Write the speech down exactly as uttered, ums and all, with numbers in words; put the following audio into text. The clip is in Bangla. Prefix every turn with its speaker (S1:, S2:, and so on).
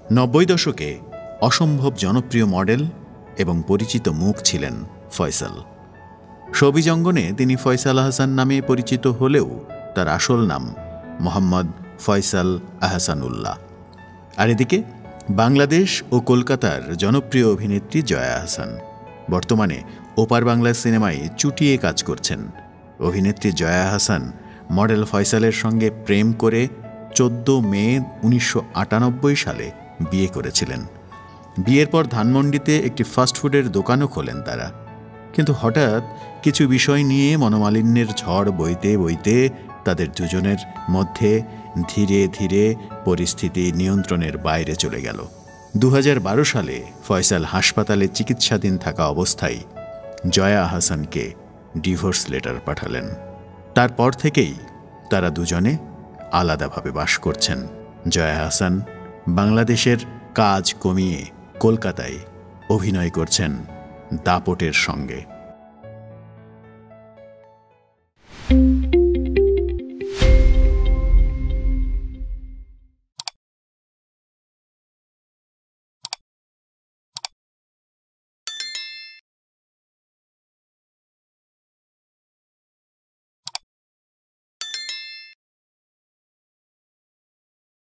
S1: নব্বই দশকে অসম্ভব জনপ্রিয় মডেল এবং পরিচিত মুখ ছিলেন ফয়সাল। শোবিজ অঙ্গনে তিনি ফয়সাল আহসান নামে পরিচিত হলেও তার আসল নাম মোহাম্মদ ফয়সাল আহসানুল্লাহ। আর এদিকে বাংলাদেশ ও কলকাতার জনপ্রিয় অভিনেত্রী জয়া আহসান বর্তমানে ওপার বাংলা সিনেমায় চুটিয়ে কাজ করছেন। অভিনেত্রী জয়া আহসান মডেল ফয়সালের সঙ্গে প্রেম করে চোদ্দ মে উনিশশো আটানব্বই সালে বিয়ে করেছিলেন। বিয়ের পর ধানমন্ডিতে একটি ফাস্টফুডের দোকানও খোলেন তারা। কিন্তু হঠাৎ কিছু বিষয় নিয়ে মনোমালিন্যের ঝড় বইতে বইতে তাদের দুজনের মধ্যে ধীরে ধীরে পরিস্থিতি নিয়ন্ত্রণের বাইরে চলে গেল। দু হাজার বারো সালে ফয়সাল হাসপাতালে চিকিৎসাধীন থাকা অবস্থায় জয়া আহসানকে ডিভোর্স লেটার পাঠালেন। তারপর থেকেই তারা দুজনে আলাদাভাবে বাস করছেন। জয়া আহসান বাংলাদেশের কাজ কমিয়ে কলকাতায় অভিনয় করছেন দাপটের সঙ্গে।